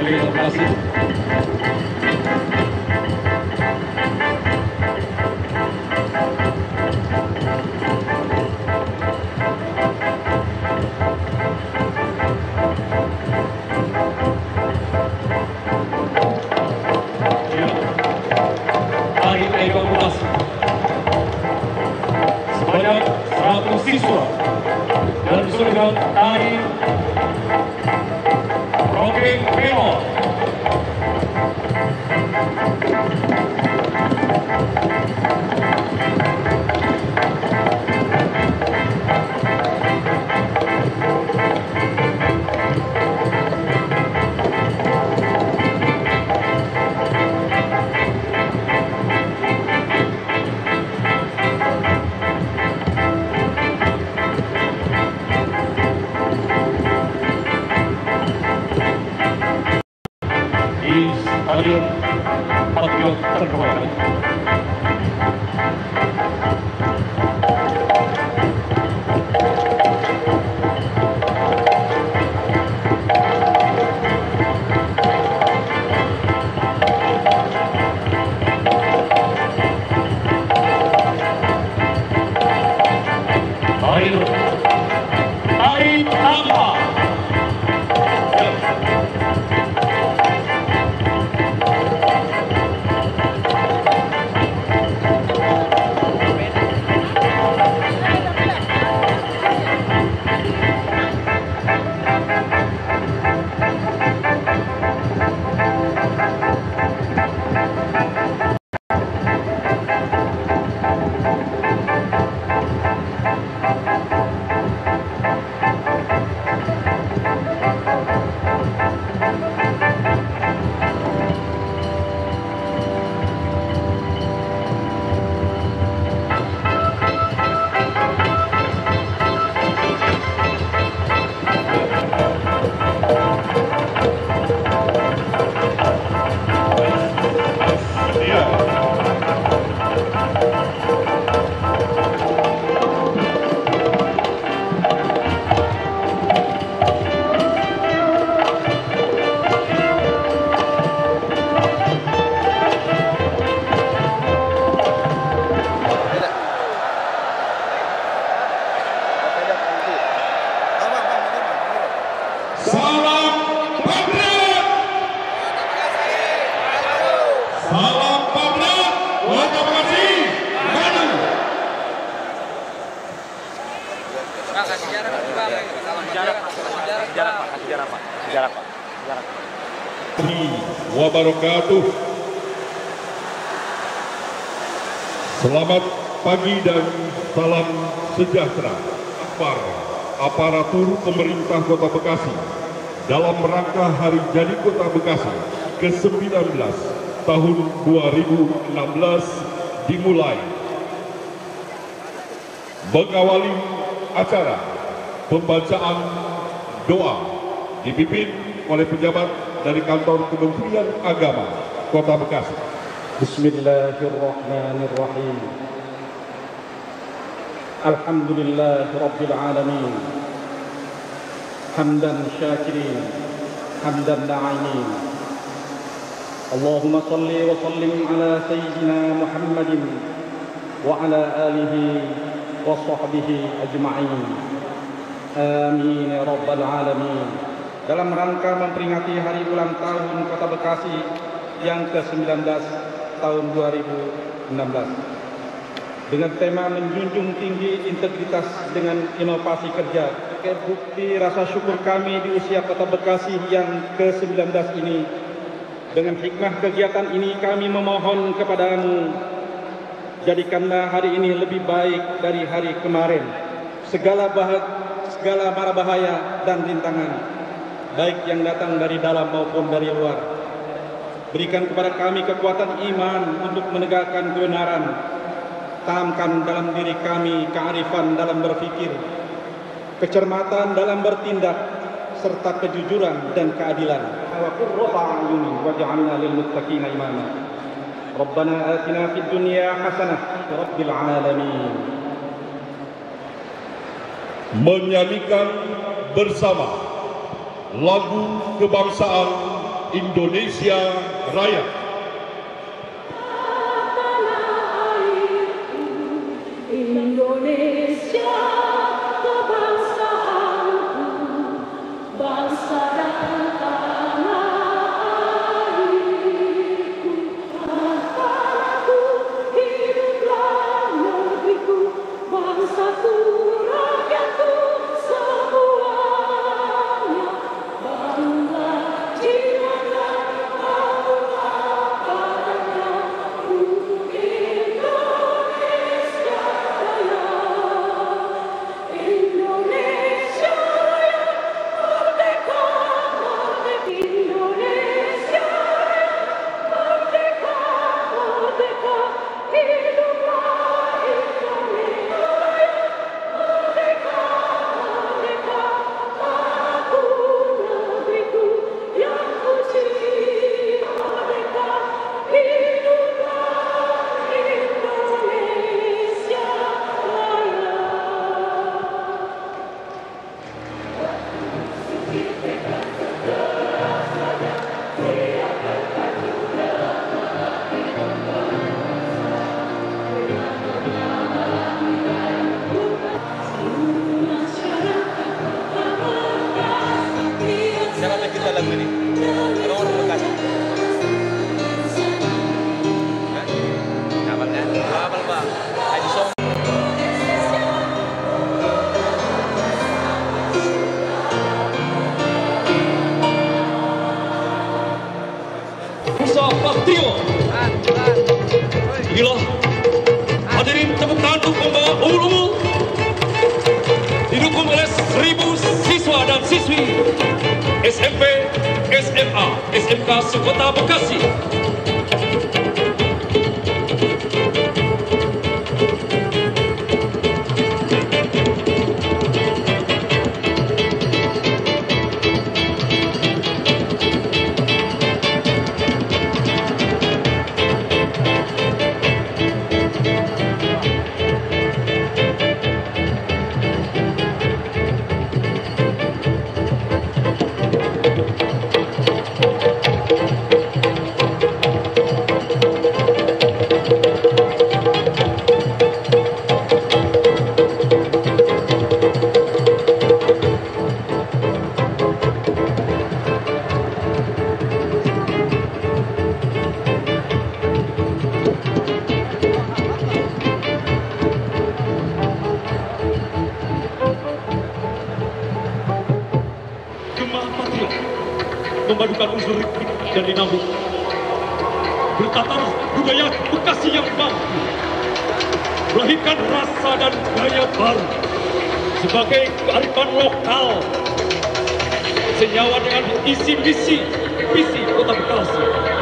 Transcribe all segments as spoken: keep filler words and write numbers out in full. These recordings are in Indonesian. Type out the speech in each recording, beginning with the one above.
dari lokasi. Hari evakuasi sebanyak seratus siswa dan surga tari Rocking Penol. Stadion Patriot terkembali. Ayo, tarik tambah. Wabarakatuh. Selamat pagi dan salam sejahtera. Akbar aparatur pemerintah Kota Bekasi dalam rangka Hari Jadi Kota Bekasi ke sembilan belas tahun dua ribu enam belas dimulai. Mengawali acara pembacaan doa dipimpin oleh pejabat dari kantor Kementerian Agama Kota Bekasi. Bismillahirrahmanirrahim. Alhamdulillahirabbil alamin. Hamdan syakirin, hamdan na'imin. Allahumma salli wa sallim ala sayyidina Muhammadin wa ala alihi wa sahbihi ajma'in. Amin ya rabbal alamin. Dalam rangka memperingati hari ulang tahun Kota Bekasi yang ke sembilan belas tahun dua ribu enam belas dengan tema menjunjung tinggi integritas dengan inovasi kerja. Sebagai bukti rasa syukur kami di usia Kota Bekasi yang ke sembilan belas ini, dengan hikmah kegiatan ini kami memohon kepadamu, jadikanlah hari ini lebih baik dari hari kemarin. Segala bah segala mara bahaya dan rintangan, baik yang datang dari dalam maupun dari luar, berikan kepada kami kekuatan iman untuk menegakkan kebenaran. Tanamkan dalam diri kami kearifan dalam berpikir, kecermatan dalam bertindak, serta kejujuran dan keadilan. Wa qurrata a'yunin waj'alna lil muttaqina imama. Rabbana atina fid dunya hasanah rabbil alamin. Menyanyikan bersama lagu kebangsaan Indonesia Raya. Indonesia kebangsaanku, bangsa dan tanah airku. Tanahku, hiduplah negeriku, bangsaku, rakyatku, semuanya bangga jiwanya, bangga badannya untuk Indonesia Raya. Indonesia Raya, merdeka, merdeka. Indonesia Raya, merdeka, merdeka. Hiduplah Indonesia Raya, merdeka, merdeka. Tanahku, negeriku yang ku cinta, merdeka. Hiduplah Indonesia Raya. Siapa yang kita lagu ini? Ada orang Bekasi? Hah? Hafal kan? Hafal bang. Haji Som. Musa Patrio. Ah, ah. Inilah hadirin tepuk tangan untuk pembawa umul-umul didukung oleh seribu siswa dan siswi S M P, S M A, S M K Sekota Bekasi. Gema Patriot memadukan unsur ritmik dan dinamik, bertatar budaya Bekasi yang mampu melahirkan rasa dan gaya baru sebagai kearifan lokal senyawa dengan isi misi visi Kota Bekasi.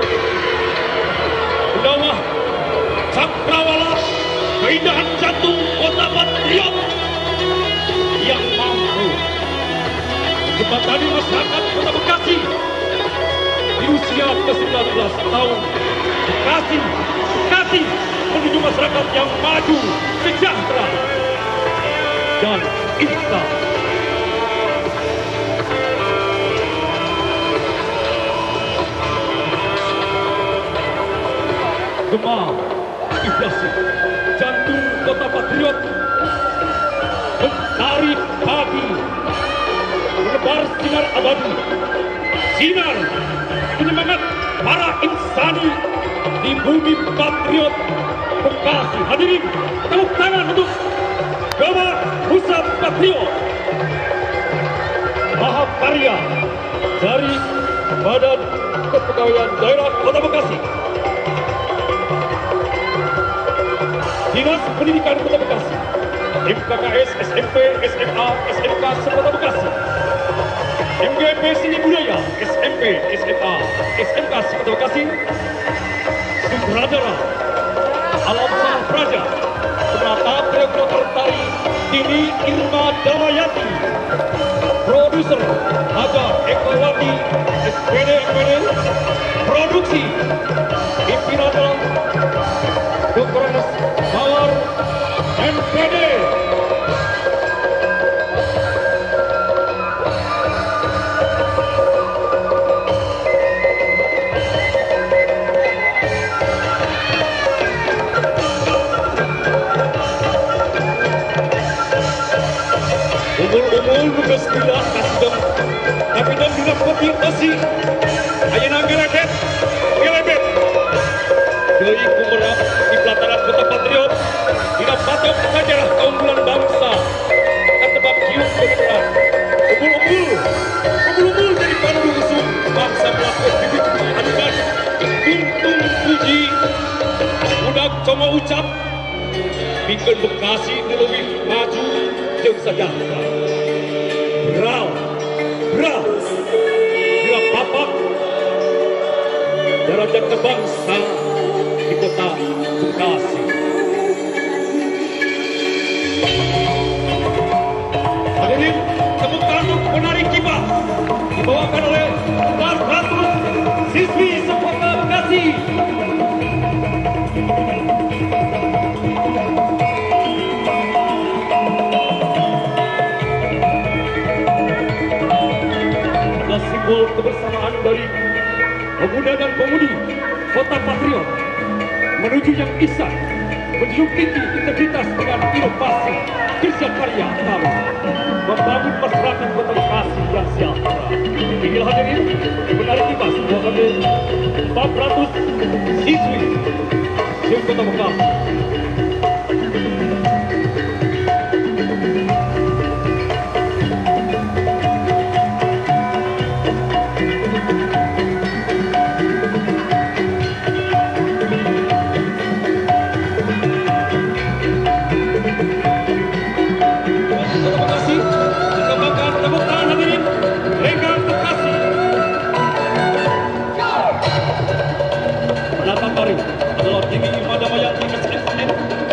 Bawah cakrawala keindahan jantung Kota Patriot yang mampu menjembatani masyarakat Kota Bekasi di usia ke sembilan belas tahun. Bekasi, Bekasi menuju masyarakat yang maju, sejahtera, dan instan. Gema Iblasi, jantung Kota Patriot, mentari pagi, menebar sinar abadi, sinar penyemangat para insani di bumi Patriot Bekasi. Hadirin, tepuk tangan untuk Gema Musa Patriot, mahakarya dari Badan Kepegawaian Daerah Kota Bekasi, Dinas Pendidikan Kota Bekasi, M K K S, S M P, S M A, S M K Kota Bekasi, M G P Seni Budaya, S M P, S M A, S M K Kota Bekasi, Sutradara Alam Sang Praja, penata koreografer tari Tini Irma Damayati, produser Haja Ekawati, S P D M P D, produksi pimpinan Doktor Anas Mawar, M P D. ucap bikin Bekasi lebih maju jeung sejahtera. Brau, brau, bila papak derajat bangsa di kota Bekasi. Hadirin, tepuk tangan untuk penari kipas dibawakan oleh empat ratus siswi sekota Bekasi. Adalah simbol kebersamaan dari pemuda dan pemudi kota patriot menuju yang ihsan, menjunjung tinggi integritas dengan inovasi kerja karya baru, membangun masyarakat kota Bekasi yang sejahtera. Inilah hadirin penari kipas dibawakan oleh empat ratus siswi di kota Bekasi. Adalah Dini Madamaya S S N,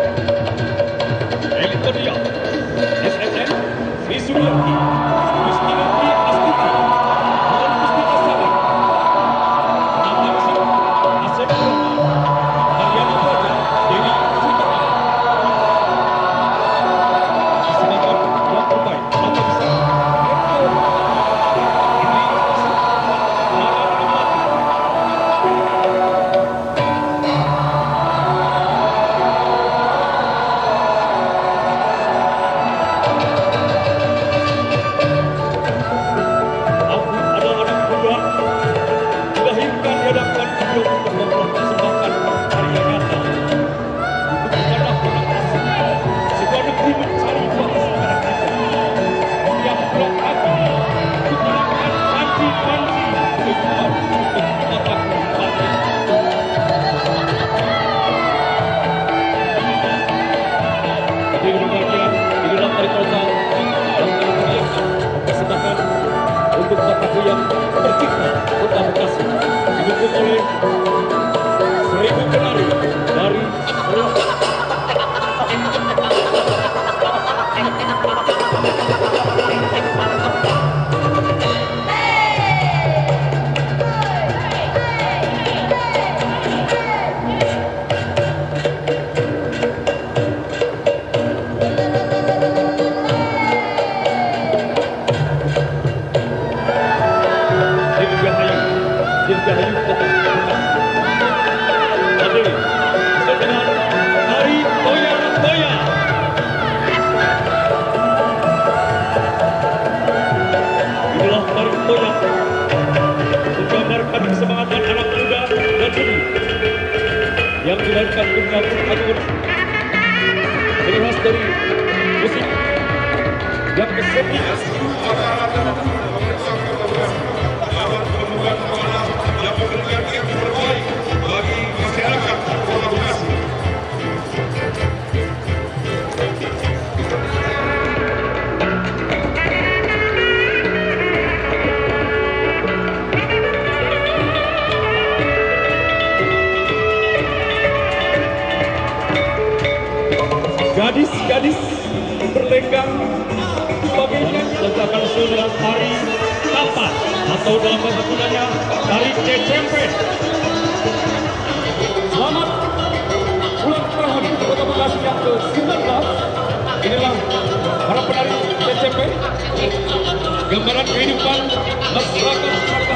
Elitodia S S N, Sri Suryati, Kristinati Astuti, Bulan Puspita Sabar, Natamsi, Asep Burma, Haryana Praja, Dewi Sutara. Disematkan yang terbaik, mata besar, untuk kota yang tercipta kota Bekasi didukung oleh seribu penari dari seluruh Dirgahayu kota Bekasi. Hadirin, bisa dengan tari toya-toya. Inilah tari toya menggambarkan kesemangan anak muda dan judi yang dilahirkan dunia pun agung. Terlihat dari musik yang keseni. Yang memberikan yang terbaik bagi masyarakat Kota Bekasi. Gadis-gadis bertenggang sebagainya letakkan sudah tari tapat atau dalam bahasa Sundanya tari cecempe. Selamat ulang tahun Kota Bekasi yang ke sembilan belas. Inilah para penari cecempe, gambaran kehidupan masyarakat-masyarakat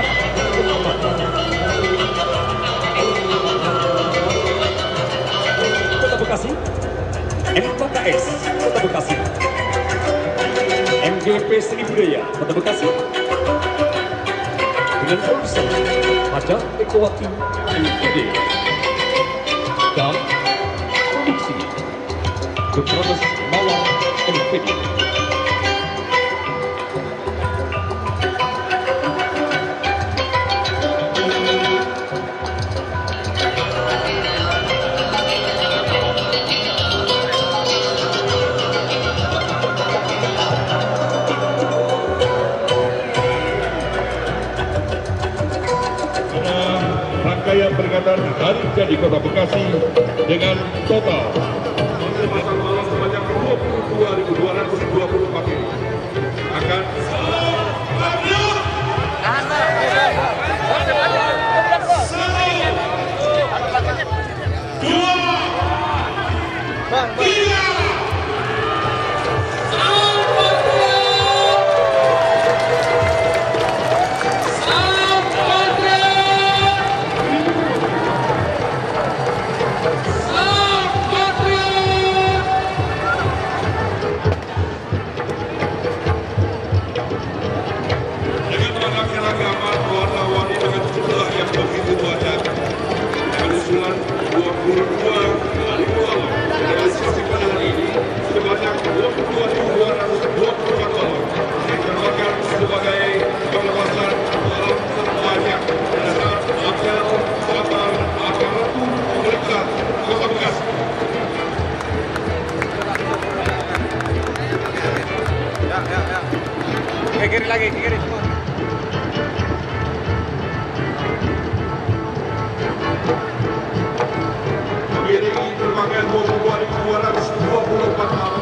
Kota Bekasi. M K K S Kota Bekasi, M G P Seni Budaya Kota Bekasi, dengan produser Haja Ekowati N P D dan produksi The Brothers Mawar N P D. rangkaian peringatan Hari Jadi Kota Bekasi dengan total penghematan malam sebanyak dua puluh dua ribu dua ratus dua puluh paket akan ke kiri lagi, ke kiri semua. mengiringi berbagai dua puluh dua ribu dua ratus dua puluh empat malam.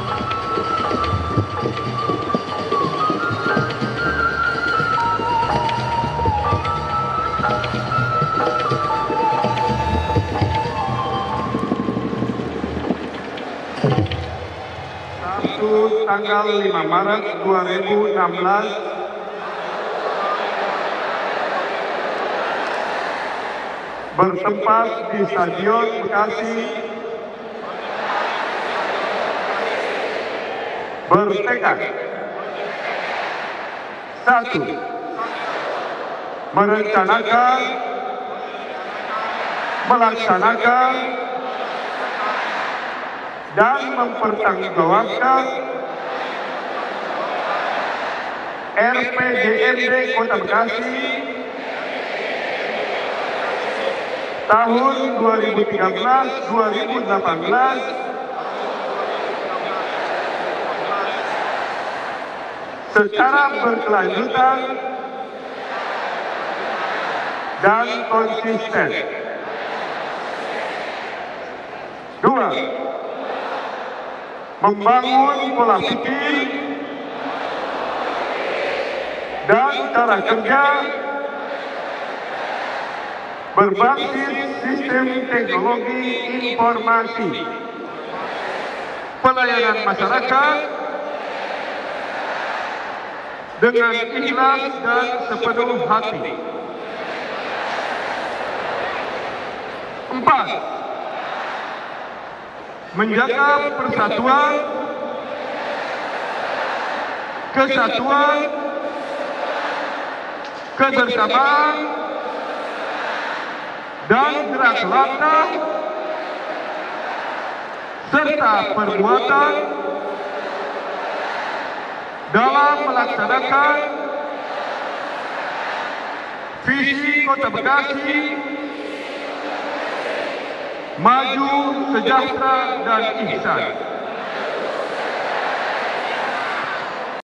Tanggal lima Maret dua ribu enam belas bertempat di Stadion Bekasi bertekad satu merencanakan, melaksanakan dan mempertanggungjawabkan R P J M D Kota Bekasi tahun dua ribu tiga belas sampai dua ribu delapan belas secara berkelanjutan dan konsisten. Dua, membangun pola pikir dan cara kerja berbasis sistem teknologi informasi, pelayanan masyarakat dengan ikhlas dan sepenuh hati. Empat, menjaga persatuan, kesatuan, kebersamaan, dan gerak langkah serta perbuatan dalam melaksanakan visi Kota Bekasi maju, sejahtera, dan ihsan.